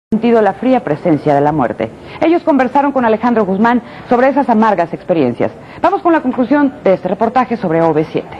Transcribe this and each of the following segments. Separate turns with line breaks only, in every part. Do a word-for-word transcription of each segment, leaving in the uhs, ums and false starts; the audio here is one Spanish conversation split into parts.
Sentido la fría presencia de la muerte. Ellos conversaron con Alejandro Guzmán sobre esas amargas experiencias. Vamos con la conclusión de este reportaje sobre O V siete.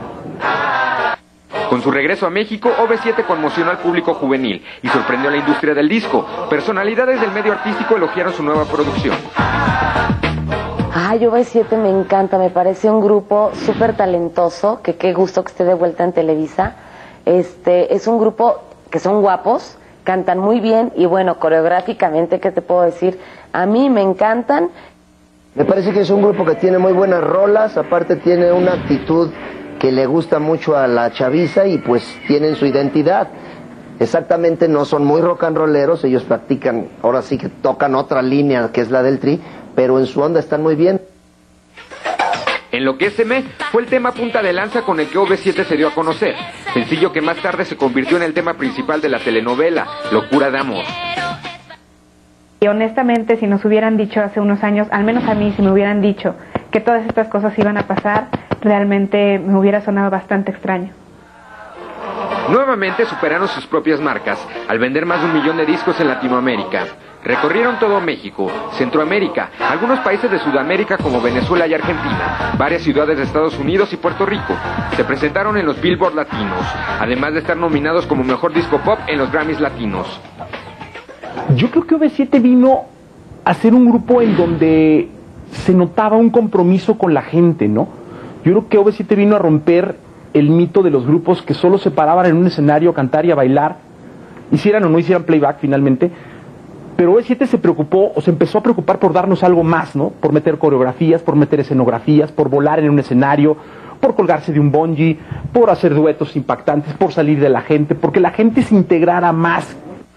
Con su regreso a México, O V siete conmocionó al público juvenil y sorprendió a la industria del disco. Personalidades del medio artístico elogiaron su nueva producción.
Ay, O V siete me encanta, me parece un grupo súper talentoso, que qué gusto que esté de vuelta en Televisa. Este, es un grupo que son guapos, cantan muy bien y bueno, coreográficamente, ¿qué te puedo decir? A mí me encantan.
Me parece que es un grupo que tiene muy buenas rolas, aparte tiene una actitud que le gusta mucho a la chaviza y pues tienen su identidad. Exactamente, no son muy rock and rolleros, ellos practican, ahora sí que tocan otra línea que es la del tri, pero en su onda están muy bien.
Enloquéceme fue el tema punta de lanza con el que O V siete se dio a conocer, sencillo que más tarde se convirtió en el tema principal de la telenovela Locura de Amor.
Y honestamente, si nos hubieran dicho hace unos años, al menos a mí, si me hubieran dicho que todas estas cosas iban a pasar, realmente me hubiera sonado bastante extraño.
Nuevamente superaron sus propias marcas, al vender más de un millón de discos en Latinoamérica. Recorrieron todo México, Centroamérica, algunos países de Sudamérica como Venezuela y Argentina, varias ciudades de Estados Unidos y Puerto Rico. Se presentaron en los Billboard Latinos, además de estar nominados como Mejor Disco Pop en los Grammys Latinos.
Yo creo que O V siete vino a ser un grupo en donde se notaba un compromiso con la gente, ¿no? Yo creo que O V siete vino a romper el mito de los grupos que solo se paraban en un escenario a cantar y a bailar, hicieran o no hicieran playback finalmente, pero O V siete se preocupó o se empezó a preocupar por darnos algo más, ¿no? Por meter coreografías, por meter escenografías, por volar en un escenario, por colgarse de un bungee, por hacer duetos impactantes, por salir de la gente, porque la gente se integrara más.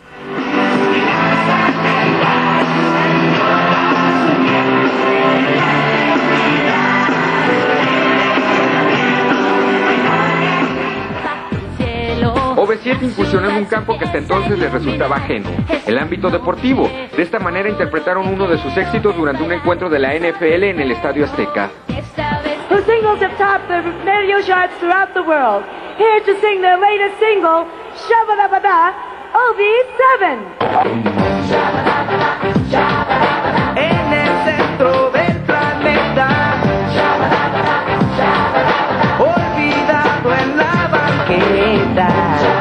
O V siete incursionó en un campo que hasta entonces les resultaba ajeno, el ámbito deportivo. De esta manera interpretaron uno de sus éxitos durante un encuentro de la N F L en el Estadio Azteca.
Whose singles have topped the radio charts throughout the world. Here to sing their latest single, Shabba-dabba-da, O V siete.
En el centro del planeta, olvidado en la banqueta.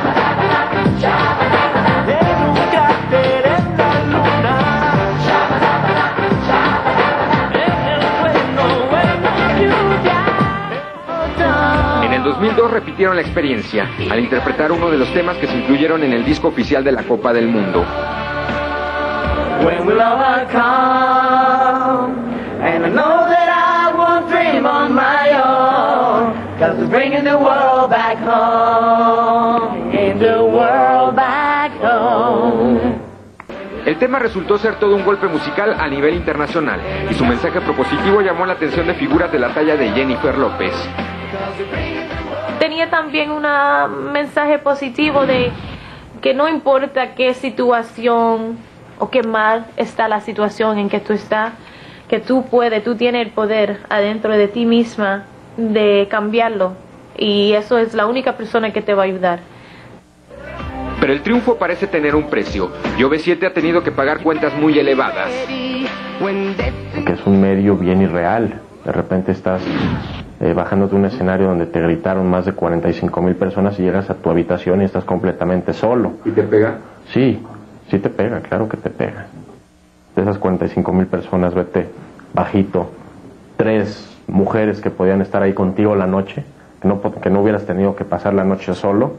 En el dos mil dos repitieron la experiencia al interpretar uno de los temas que se incluyeron en el disco oficial de la Copa del Mundo.
When will I come? And I know that I won't dream on my own, 'cause we're bringing the world back home, in the world back home.
El tema resultó ser todo un golpe musical a nivel internacional y su mensaje propositivo llamó la atención de figuras de la talla de Jennifer López.
Tenía también un mensaje positivo de que no importa qué situación o qué mal está la situación en que tú estás, que tú puedes, tú tienes el poder adentro de ti misma de cambiarlo, y eso es la única persona que te va a ayudar.
Pero el triunfo parece tener un precio, y O V siete ha tenido que pagar cuentas muy elevadas.
Que es un medio bien irreal. De repente estás eh, bajándote un escenario donde te gritaron más de cuarenta y cinco mil personas y llegas a tu habitación y estás completamente solo.
¿Y te pega?
Sí, sí te pega, claro que te pega. De esas cuarenta y cinco mil personas, vete bajito, tres mujeres que podían estar ahí contigo la noche, que no, que no hubieras tenido que pasar la noche solo.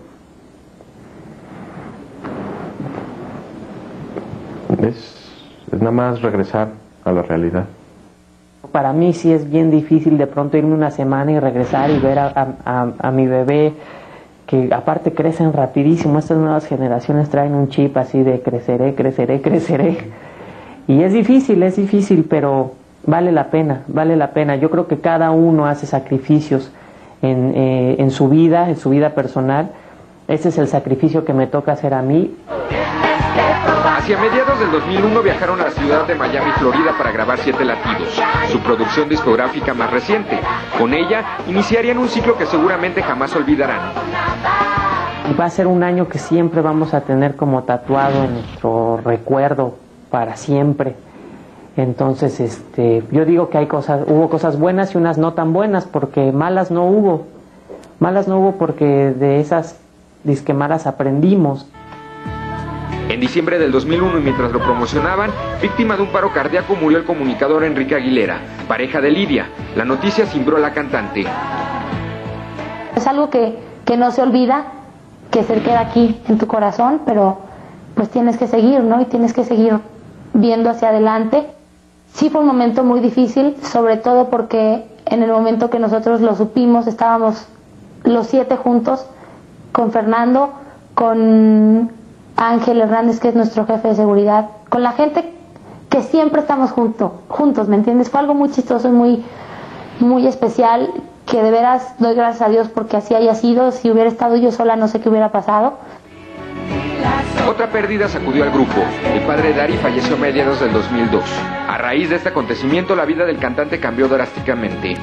Es, es nada más regresar a la realidad.
Para mí sí es bien difícil de pronto irme una semana y regresar y ver a, a, a, a mi bebé, que aparte crecen rapidísimo. Estas nuevas generaciones traen un chip así de creceré, creceré, creceré. Y es difícil, es difícil, pero vale la pena, vale la pena. Yo creo que cada uno hace sacrificios en, eh, en su vida, en su vida personal. Ese es el sacrificio que me toca hacer a mí.
Hacia mediados del dos mil uno viajaron a la ciudad de Miami, Florida, para grabar Siete Latidos, su producción discográfica más reciente. Con ella iniciarían un ciclo que seguramente jamás olvidarán.
va a ser un año que siempre vamos a tener como tatuado en nuestro recuerdo para siempre. Entonces, este, yo digo que hay cosas, hubo cosas buenas y unas no tan buenas, porque malas no hubo. Malas no hubo porque de esas disque malas aprendimos.
En diciembre del dos mil uno, y mientras lo promocionaban, víctima de un paro cardíaco, murió el comunicador Enrique Aguilera, pareja de Lidia. La noticia cimbró a la cantante.
Es algo que, que no se olvida, que se queda aquí en tu corazón, pero pues tienes que seguir, ¿no? Y tienes que seguir viendo hacia adelante. Sí fue un momento muy difícil, sobre todo porque en el momento que nosotros lo supimos, estábamos los siete juntos, con Fernando, con Ángel Hernández, que es nuestro jefe de seguridad, con la gente que siempre estamos junto, juntos, ¿me entiendes? Fue algo muy chistoso y muy, muy especial, que de veras doy gracias a Dios porque así haya sido. Si hubiera estado yo sola, no sé qué hubiera pasado.
Otra pérdida sacudió al grupo. El padre de Ari falleció a mediados del dos mil dos. A raíz de este acontecimiento, la vida del cantante cambió drásticamente.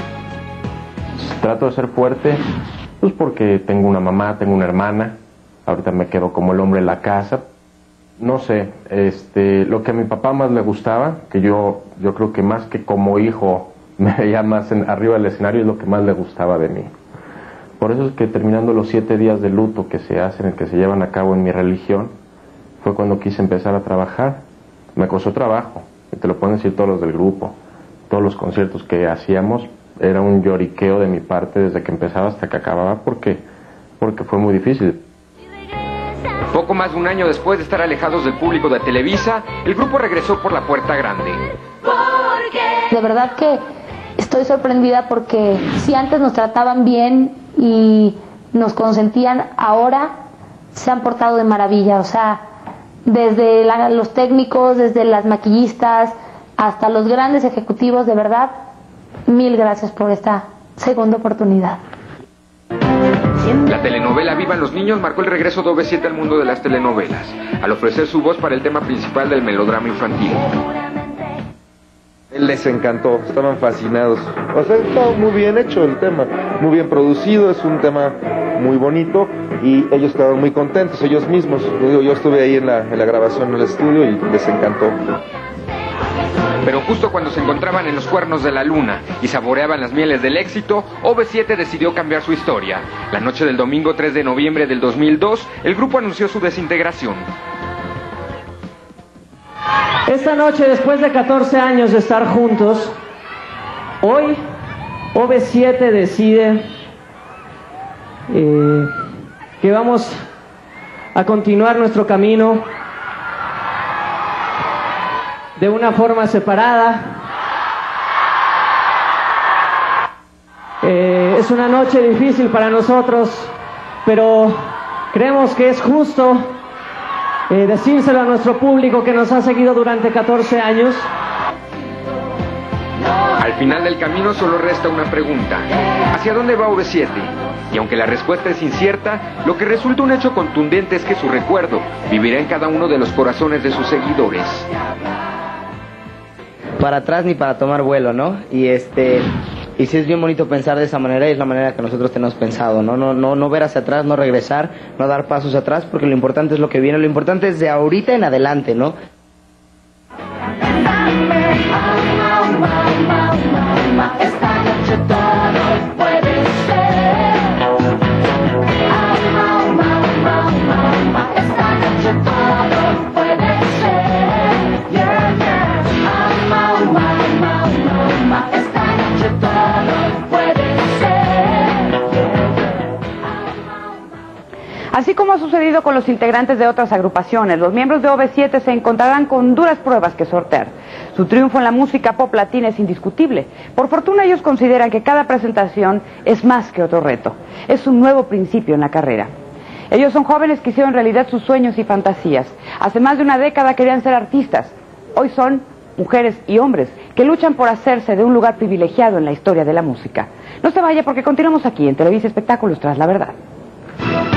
Trato de ser fuerte, pues porque tengo una mamá, tengo una hermana. Ahorita me quedo como el hombre en la casa. No sé, este, lo que a mi papá más le gustaba, que yo, yo creo que más que como hijo me veía más en, arriba del escenario, es lo que más le gustaba de mí. Por eso es que terminando los siete días de luto que se hacen, que se llevan a cabo en mi religión, fue cuando quise empezar a trabajar. Me costó trabajo, y te lo pueden decir todos los del grupo. Todos los conciertos que hacíamos era un lloriqueo de mi parte desde que empezaba hasta que acababa, porque, porque fue muy difícil.
Poco más de un año después de estar alejados del público de Televisa, el grupo regresó por la puerta grande.
De verdad que estoy sorprendida porque si antes nos trataban bien y nos consentían, ahora se han portado de maravilla. O sea, desde la, los técnicos, desde las maquillistas, hasta los grandes ejecutivos, de verdad, mil gracias por esta segunda oportunidad.
La telenovela Vivan los Niños marcó el regreso de O V siete al mundo de las telenovelas, al ofrecer su voz para el tema principal del melodrama infantil.
Les encantó, estaban fascinados. O sea, está muy bien hecho el tema, muy bien producido, es un tema muy bonito y ellos estaban muy contentos, ellos mismos. Yo, yo estuve ahí en la, en la grabación en el estudio y les encantó.
Pero justo cuando se encontraban en los cuernos de la luna y saboreaban las mieles del éxito, O V siete decidió cambiar su historia. La noche del domingo tres de noviembre del dos mil dos, el grupo anunció su desintegración.
Esta noche, después de catorce años de estar juntos, hoy O V siete decide eh, que vamos a continuar nuestro camino de una forma separada. Eh, es una noche difícil para nosotros, pero creemos que es justo eh, decírselo a nuestro público que nos ha seguido durante catorce años.
Al final del camino solo resta una pregunta: ¿hacia dónde va O V siete? Y aunque la respuesta es incierta, lo que resulta un hecho contundente es que su recuerdo vivirá en cada uno de los corazones de sus seguidores.
Para atrás ni para tomar vuelo, ¿no? Y este y sí es bien bonito pensar de esa manera, y es la manera que nosotros tenemos pensado, ¿no? No, no, no ver hacia atrás, no regresar, no dar pasos atrás, porque lo importante es lo que viene, lo importante es de ahorita en adelante, ¿no?
Esta noche todo puede ser. Esta noche todo puede ser. Yeah, yeah. Esta noche todo puede ser.
Así como ha sucedido con los integrantes de otras agrupaciones, los miembros de O V siete se encontrarán con duras pruebas que sortear. Su triunfo en la música pop latina es indiscutible. Por fortuna, ellos consideran que cada presentación es más que otro reto. Es un nuevo principio en la carrera. Ellos son jóvenes que hicieron realidad sus sueños y fantasías. Hace más de una década querían ser artistas. Hoy son mujeres y hombres que luchan por hacerse de un lugar privilegiado en la historia de la música. No se vaya porque continuamos aquí en Televisa Espectáculos Tras la Verdad.